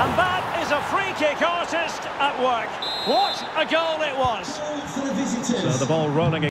And that is a free-kick artist at work. What a goal it was! So the ball rolling